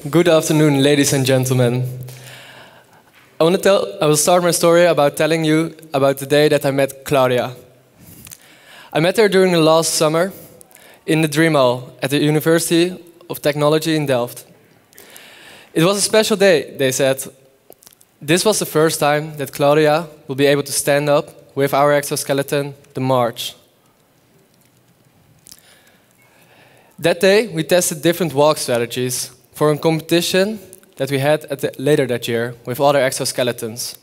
Good afternoon, ladies and gentlemen. I will start my story about telling you about the day that I met Claudia. I met her during the last summer in the Dream Hall at the University of Technology in Delft. It was a special day, they said. This was the first time that Claudia will be able to stand up with our exoskeleton, the March. That day, we tested different walk strategies for a competition that we had later that year with other exoskeletons.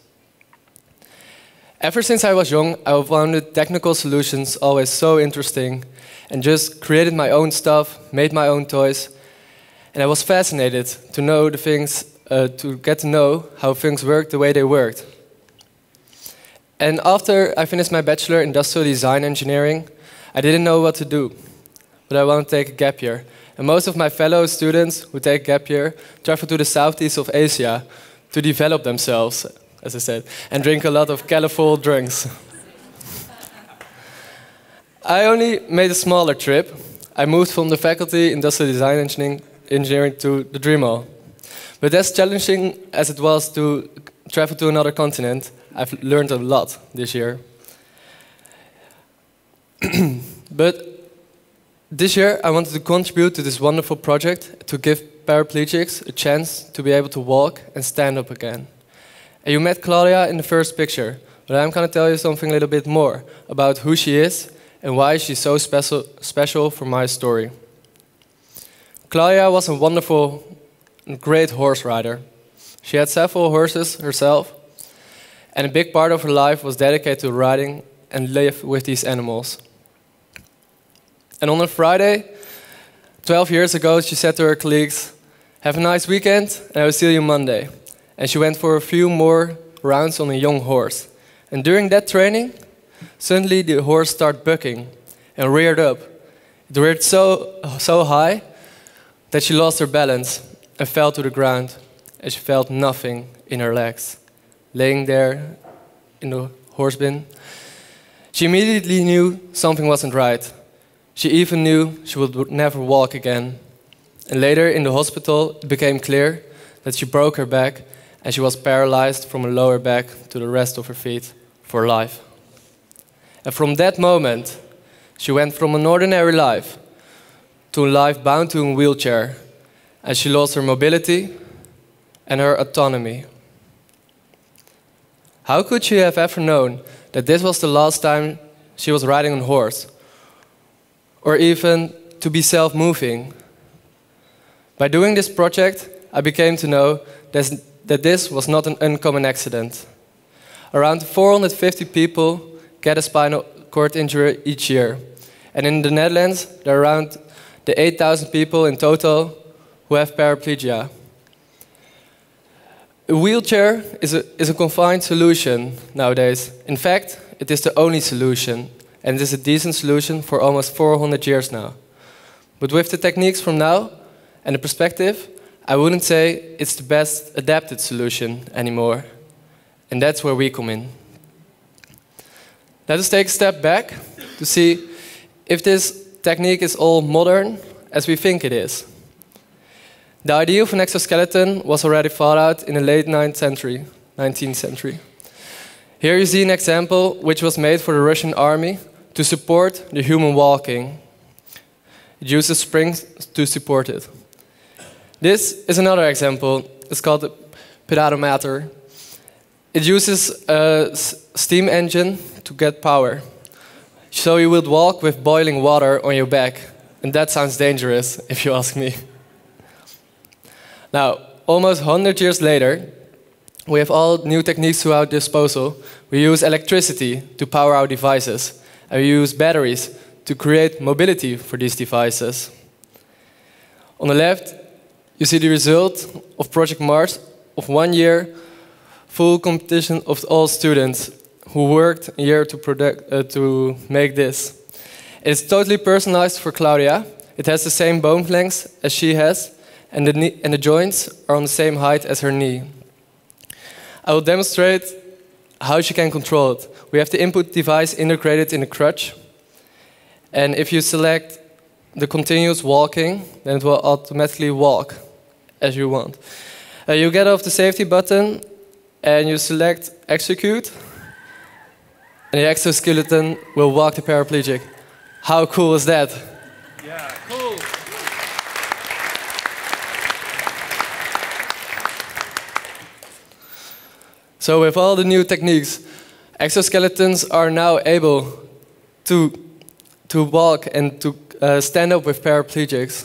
Ever since I was young, I found technical solutions always so interesting and just created my own stuff, made my own toys, and I was fascinated to know the things, to get to know how things worked the way they worked. And after I finished my bachelor in industrial design engineering, I didn't know what to do, but I wanted to take a gap year. And most of my fellow students who take gap year travel to the southeast of Asia to develop themselves, as I said, and drink a lot of colorful drinks. I only made a smaller trip. I moved from the faculty industrial design engineering to the Dream Hall. But as challenging as it was to travel to another continent, I've learned a lot this year. But this year, I wanted to contribute to this wonderful project to give paraplegics a chance to be able to walk and stand up again. And you met Claudia in the first picture, but I'm going to tell you something a little bit more about who she is and why she's so special for my story. Claudia was a wonderful and great horse rider. She had several horses herself, and a big part of her life was dedicated to riding and live with these animals. And on a Friday, 12 years ago, she said to her colleagues, "Have a nice weekend, and I will see you Monday." And she went for a few more rounds on a young horse. And during that training, suddenly the horse started bucking and reared up. It reared so high that she lost her balance and fell to the ground, and she felt nothing in her legs. Laying there in the horse bin, she immediately knew something wasn't right. She even knew she would never walk again. And later in the hospital, it became clear that she broke her back and she was paralyzed from her lower back to the rest of her feet for life. And from that moment, she went from an ordinary life to a life bound to a wheelchair, and she lost her mobility and her autonomy. How could she have ever known that this was the last time she was riding on a horse? Or even to be self-moving? By doing this project, I became to know that this was not an uncommon accident. Around 450 people get a spinal cord injury each year. And in the Netherlands, there are around 8,000 people in total who have paraplegia. A wheelchair is a confined solution nowadays. In fact, it is the only solution. And it is a decent solution for almost 400 years now. But with the techniques from now and the perspective, I wouldn't say it's the best adapted solution anymore. And that's where we come in. Let us take a step back to see if this technique is all modern as we think it is. The idea of an exoskeleton was already thought out in the late 19th century. Here you see an example which was made for the Russian army to support the human walking. It uses springs to support it. This is another example. It's called the pedometer. It uses a steam engine to get power. So you would walk with boiling water on your back. And that sounds dangerous, if you ask me. Now, almost 100 years later, we have all new techniques to our disposal. We use electricity to power our devices. And we use batteries to create mobility for these devices. On the left, you see the result of Project Mars of 1 year full competition of all students who worked a year to make this. It's totally personalized for Claudia. It has the same bone length as she has, and the joints are on the same height as her knee. I will demonstrate how she can control it. We have the input device integrated in the crutch. And if you select the continuous walking, then it will automatically walk as you want. You get off the safety button and you select execute, and the exoskeleton will walk the paraplegic. How cool is that? Yeah, cool. So with all the new techniques, exoskeletons are now able to walk and to stand up with paraplegics.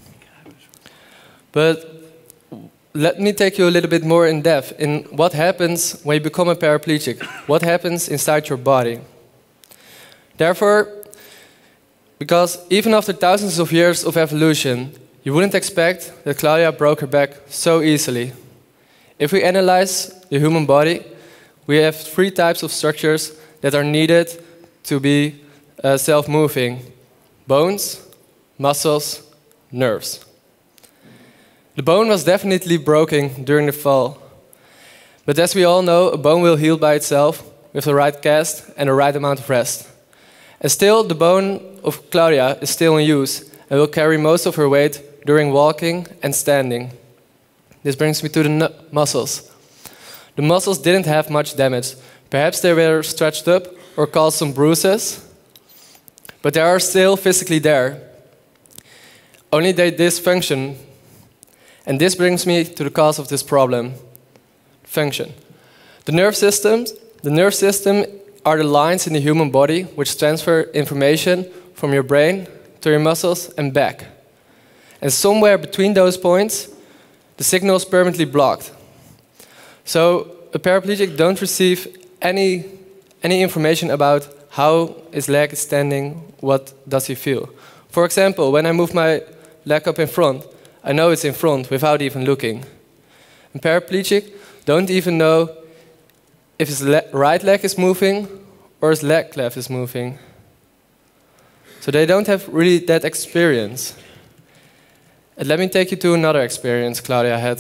But let me take you a little bit more in depth in what happens when you become a paraplegic. What happens inside your body? Therefore, because even after thousands of years of evolution, you wouldn't expect that Claudia broke her back so easily. If we analyze the human body, we have 3 types of structures that are needed to be self-moving: bones, muscles, nerves. The bone was definitely broken during the fall. But as we all know, a bone will heal by itself with the right cast and the right amount of rest. And still, the bone of Claudia is still in use and will carry most of her weight during walking and standing. This brings me to the muscles. The muscles didn't have much damage. Perhaps they were stretched up or caused some bruises, but they are still physically there. Only they dysfunction. And this brings me to the cause of this problem: function. The nerve system are the lines in the human body which transfer information from your brain to your muscles and back. And somewhere between those points, the signal is permanently blocked. So a paraplegic don't receive any information about how his leg is standing, what does he feel. For example, when I move my leg up in front, I know it's in front without even looking. A paraplegic don't even know if his right leg is moving or his leg cleft is moving. So they don't have really that experience. And let me take you to another experience Claudia had.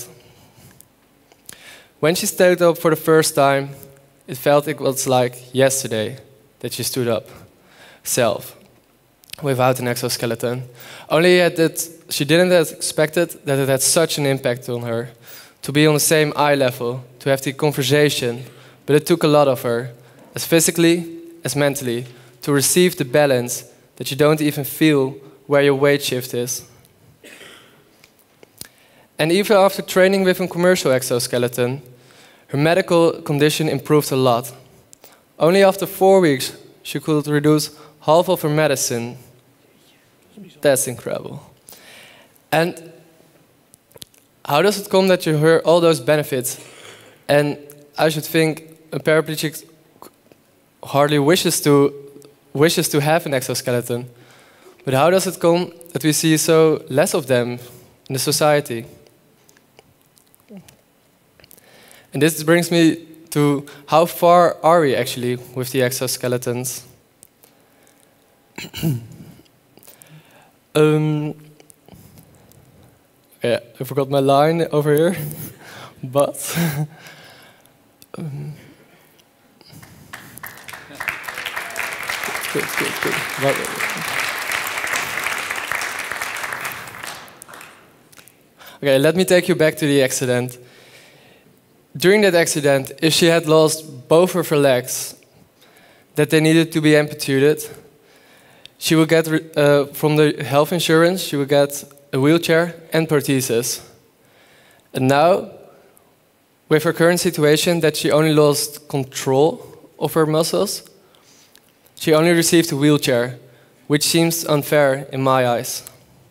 When she stood up for the first time, it felt it was like yesterday that she stood up, self, without an exoskeleton. Only that she didn't have expected that it had such an impact on her, to be on the same eye level, to have the conversation, but it took a lot of her, as physically as mentally, to receive the balance that you don't even feel where your weight shift is. And even after training with a commercial exoskeleton, her medical condition improved a lot. Only after 4 weeks, she could reduce half of her medicine. That's incredible. And how does it come that you hear all those benefits? And I should think a paraplegic hardly wishes to have an exoskeleton. But how does it come that we see so less of them in the society? And this brings me to how far are we actually with the exoskeletons? Yeah, I forgot my line over here, but good. Okay, let me take you back to the accident. During that accident, if she had lost both of her legs, that they needed to be amputated, she would get, from the health insurance, she would get a wheelchair and prosthesis. And now, with her current situation that she only lost control of her muscles, she only received a wheelchair, which seems unfair in my eyes.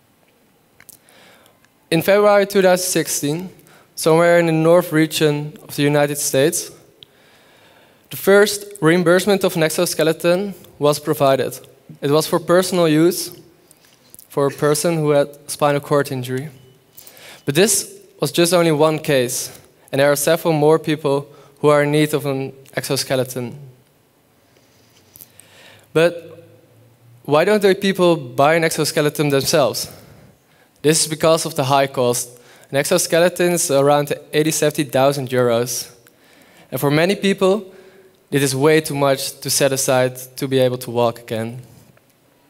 In February 2016, somewhere in the north region of the United States, the first reimbursement of an exoskeleton was provided. It was for personal use for a person who had spinal cord injury. But this was just only one case, and there are several more people who are in need of an exoskeleton. But why don't the people buy an exoskeleton themselves? This is because of the high cost. An exoskeleton is around 70,000 euros. And for many people, it is way too much to set aside to be able to walk again.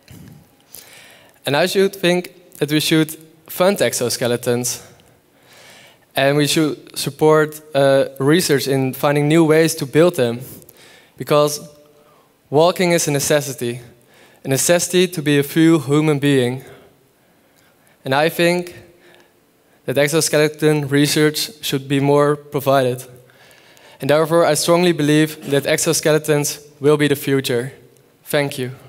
And I should think that we should fund exoskeletons. And we should support research in finding new ways to build them. Because walking is a necessity to be a full human being. And I think that exoskeleton research should be more provided. And therefore, I strongly believe that exoskeletons will be the future. Thank you.